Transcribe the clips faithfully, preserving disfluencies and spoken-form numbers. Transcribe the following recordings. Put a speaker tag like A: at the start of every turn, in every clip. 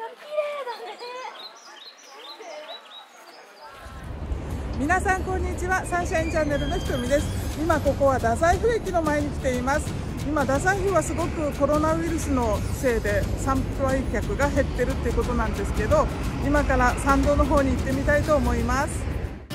A: 皆さんこんにちは、サンシャインチャンネルのひとみです。今ここは太宰府駅の前に来ています。今太宰府はすごくコロナウイルスのせいで参拝客が減ってるっていうことなんですけど、今から参道の方に行ってみたいと思います。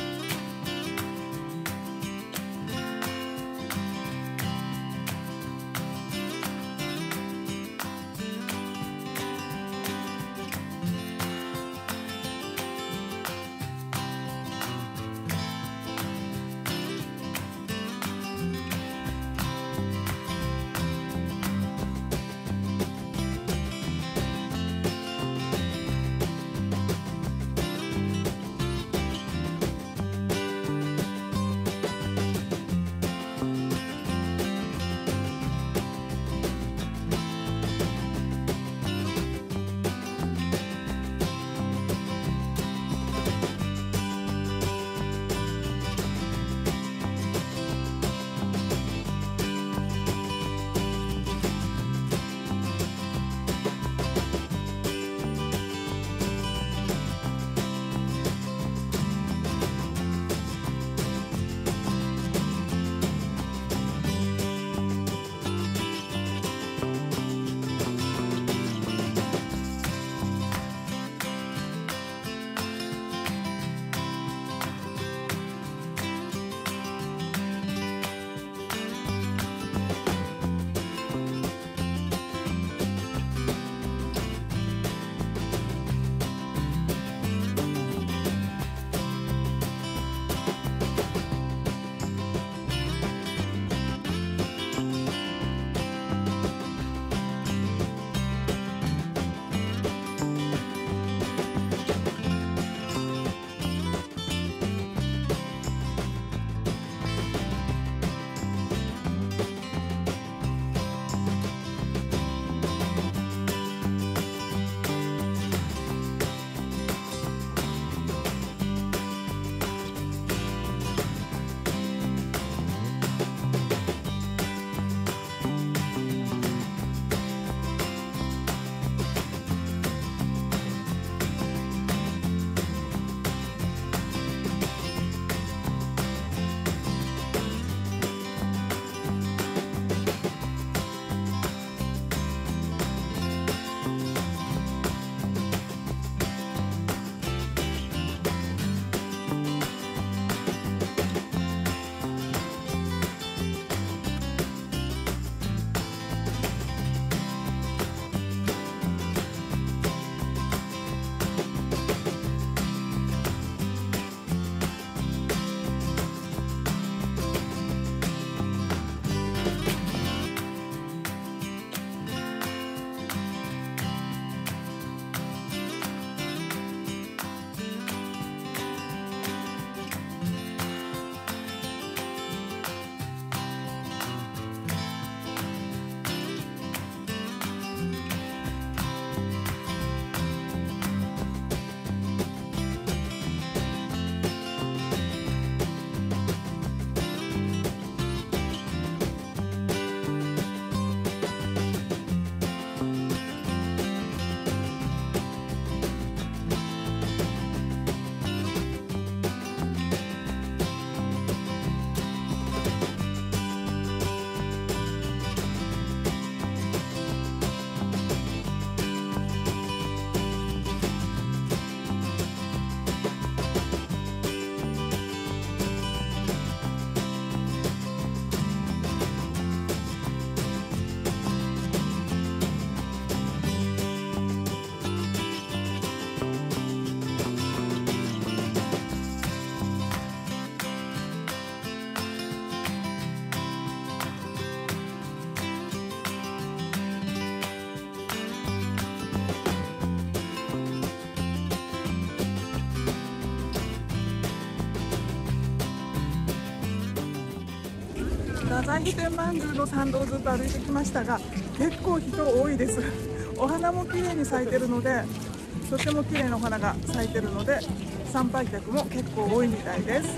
A: 太宰府天満宮の参道をずっと歩いてきましたが、結構人多いです。お花も綺麗に咲いてるので、とても綺麗なお花が咲いてるので、参拝客も結構多いみたいです。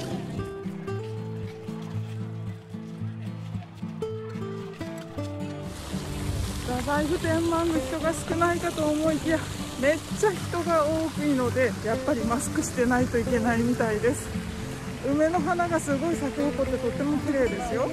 A: 太宰府天満宮、人が少ないかと思いきやめっちゃ人が多いので、やっぱりマスクしてないといけないみたいです。梅の花がすごい咲き誇ってとっても綺麗ですよ。